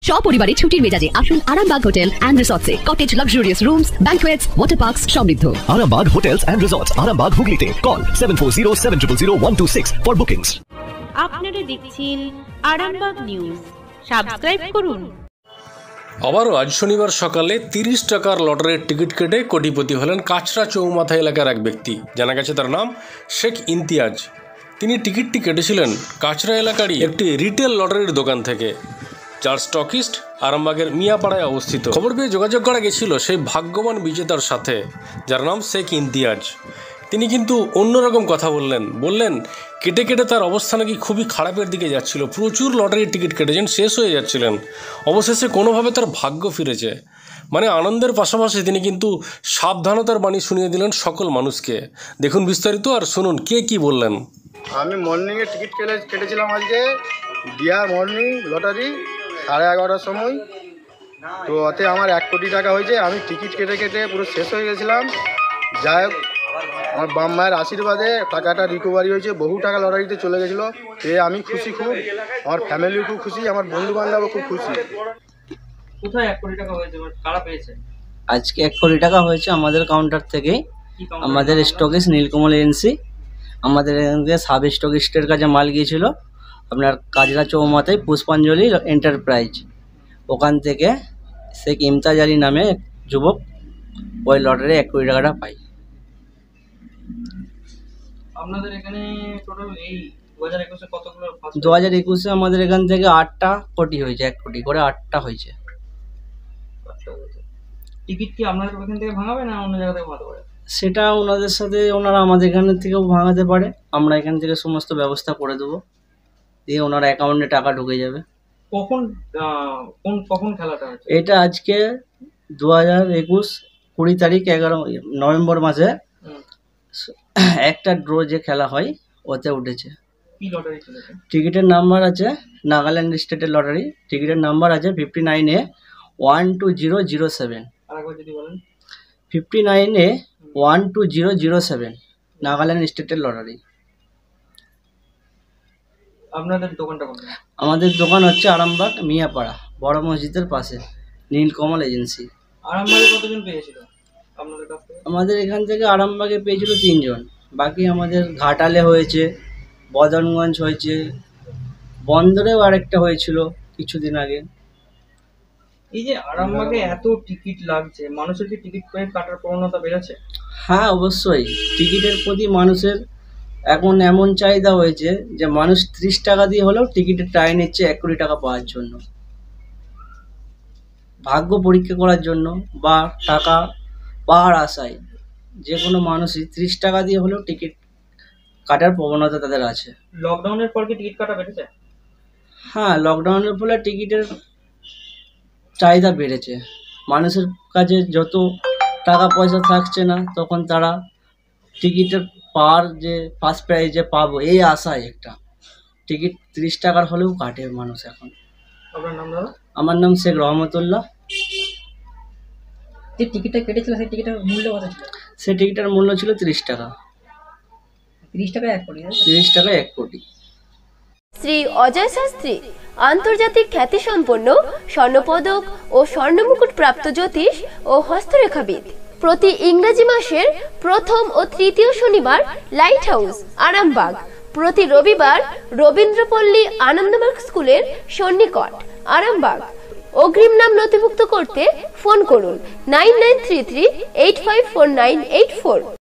সপরিবারে ছুটির মেজাজে আসুন আরামবাগ হোটেল এন্ড রিসর্টসে। Cottage luxurious rooms, banquets, water parks সমৃদ্ধ। Arambag Hotels and Resorts, Arambag Hooghly Call 7407000126 for bookings. আপনারা দেখছেন আরামবাগ নিউজ, সাবস্ক্রাইব করুন। আবারও আজ শনিবার সকালে 30 টাকার লটারির টিকিট কেটে কোটিপতি হলেন কাচরা চৌমাথা এলাকার এক ব্যক্তি। জানা গেছে তার নাম শেখ ইমতিয়াজ। তিনি টিকিটটি কেটেছিলেন কাচরা এলাকারই একটি রিটেল লটারির দোকান থেকে, যার স্টকিস্ট আরামবাগের মিয়াপাড়ায় অবস্থিত। খবর পেয়ে যোগাযোগ করা গেছিল সেই ভাগ্যবান বিজেতার সাথে, যার নাম শেখ ইমতিয়াজ। তিনি কিন্তু অন্যরকম কথা বললেন কেটে কেটে তার অবস্থা নাকি খুবই খারাপের দিকে যাচ্ছিল। প্রচুর লটারির টিকিট কেটেছেন, শেষ হয়ে যাচ্ছিলেন। অবশেষে কোনোভাবে তার ভাগ্য ফিরেছে। মানে আনন্দের পাশাপাশি তিনি কিন্তু সাবধানতার বাণী শুনিয়ে দিলেন সকল মানুষকে। দেখুন বিস্তারিত আর শুনুন কে কি বললেন। আমি মর্নিংয়ে টিকিট কেটেছিলাম আজকে ডিয়ার মর্নিং লটারি 11:30টার সময়। তো ওতে আমার 1 কোটি টাকা হয়েছে। আমি টিকিট কেটে কেটে পুরো শেষ হয়ে গেছিলাম। যাই হোক, আমার বাম মায়ের আশীর্বাদে টাকাটা রিকভারি হয়েছে। বহু টাকা লটারিতে চলে গেছিলো। আমি খুশি খুব, আমার ফ্যামিলিও খুব খুশি, আমার বন্ধু বান্ধবও খুব খুশি। কোথায় 1 কোটি টাকা হয়েছে, কারা পেয়েছে? আজকে 1 কোটি টাকা হয়েছে আমাদের কাউন্টার থেকে। আমাদের স্টকিস্ট নীলকমল এজেন্সি, আমাদের এখান থেকে সাব স্টকিস্টের কাছে মাল গিয়েছিল আপনার কাজরা চৌমাথায় পুষ্পাঞ্জলি এন্টারপ্রাইজ। ওখান থেকে শেখ ইমতাজ আলী নামে এক যুবক ওই লটারি 1 কোটি টাকাটা পাই। আপনাদের এখানে টোটাল এই 2021-এ কতগুলো? 2021-এ আমাদের এখান থেকে 8টা কোটি হয়েছে, 1 কোটি করে 8টা হয়েছে। টিকিট কি আপনাদের ওখান থেকে ভাঙাবে না অন্য জায়গা থেকে ভাঙাতে পারে? সেটা ওনাদের সাথে, ওনারা আমাদের এখান থেকেও ভাঙাতে পারে। আমরা এখান থেকে সমস্ত ব্যবস্থা করে দেবো, দিয়ে ওনার অ্যাকাউন্টে টাকা ঢুকে যাবে। কখন খেলাটা হচ্ছে? এটা আজকে 2021 20 তারিখ 11 নভেম্বর মাসে একটা ড্র যে খেলা হয় ওতে উঠেছে। কি লটারি চলেছে? টিকিটের নাম্বার আছে নাগাল্যান্ড স্টেটের লটারি। টিকিটের নাম্বার আছে 59A12007। আরেকবার যদি বলেন। 59A12007 নাগাল্যান্ড স্টেটের লটারি। আপনাদের দোকানটা কোথায়? আমাদের দোকান হচ্ছে আরামবাগ মিয়াপাড়া বড় মসজিদের পাশে, নীলকমল এজেন্সি। আরামবাগে কতজন পেয়েছিল আপনাদের কাছ থেকে? আমাদের এখান থেকে আরামবাগে পেয়েছিল 3 জন। বাকি আমাদের ঘাটালে হয়েছে, বদনগঞ্জ হয়েছে, বন্দরেও আরেকটা হয়েছিল কিছুদিন আগে। এই যে আরামবাগে এত টিকিট লাগছে, মানুষের কি টিকিট কাটার প্রবণতা বেড়েছে? হ্যাঁ, অবশ্যই। টিকিটের প্রতি মানুষের এখন এমন চাহিদা হয়েছে যে মানুষ 30 টাকা দিয়ে হলেও টিকিটের ট্রাই নিচ্ছে 1 কোটি টাকা পাওয়ার জন্য, ভাগ্য পরীক্ষা করার জন্য বা টাকা পাওয়ার আশায়। যে কোনো মানুষই 30 টাকা দিয়ে হলেও টিকিট কাটার প্রবণতা তাদের আছে। লকডাউনের পর কি টিকিট কাটা বেড়েছে? হ্যাঁ, লকডাউনের ফলে টিকিটের চাহিদা বেড়েছে। মানুষের কাছে যত টাকা পয়সা থাকছে না, তখন তারা টিকিটের পাওয়ার যে ফার্স্ট প্রাইজে পাবো এই আশায় একটা টিকিট 30 টাকার হলেও কাটে মানুষ এখন। আপনার নাম দাদা? আমার নাম শেখ রহমতুল্লাহ। যে টিকিটটা কেটেছিল সেই টিকিটের মূল্য কত ছিল? সেই টিকিটের মূল্য ছিল 30 টাকা। 30 টাকায় 1 কোটি? 30 টাকায় 1 কোটি। শ্রী অজয় শাস্ত্রী আন্তর্জাতিক খ্যাতিসম্পন্ন স্বর্ণপদক ও স্বর্ণমুকুট প্রাপ্ত জ্যোতিষ ও হস্তরেখাবিদ। প্রতি ইংরেজি মাসের প্রথম ও তৃতীয় শনিবার লাইট হাউস আরামবাগ, প্রতি রবিবার রবীন্দ্রপল্লী আনন্দমার্গ স্কুলের সন্নিকট আরামবাগ। অগ্রিম নাম নথিভুক্ত করতে ফোন করুন 9933854984।